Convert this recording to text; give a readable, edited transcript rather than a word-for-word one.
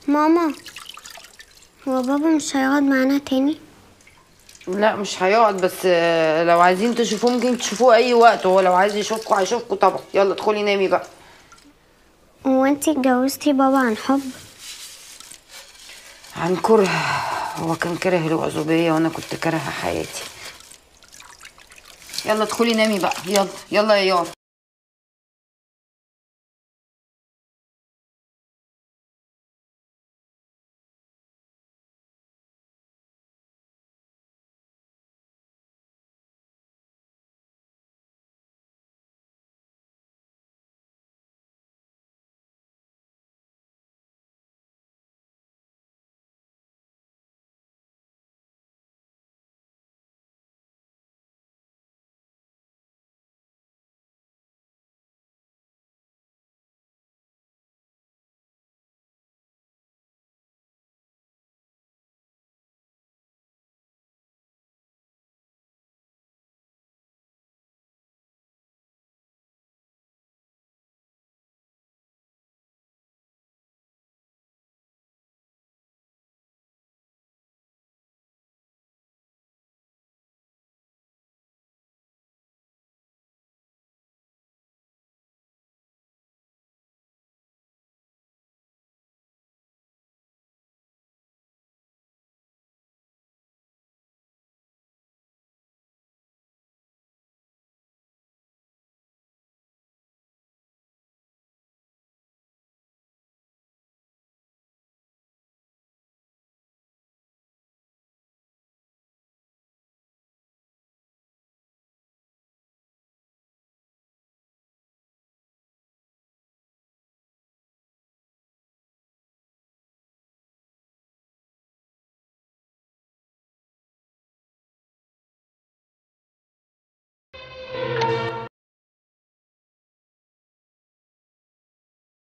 ماما، هو بابا مش هيقعد معانا تاني؟ لا مش هيقعد، بس لو عايزين تشوفوه ممكن تشوفوه اي وقت. هو لو عايز يشوفكوا هيشوفكوا طبعا. يلا ادخلي نامي بقى. هو انتي اتجوزتي بابا عن حب؟ عن كره. هو كان كاره العزوبية وانا كنت كارهة حياتي. يلا ادخلي نامي بقى. يلا يلا يا يار.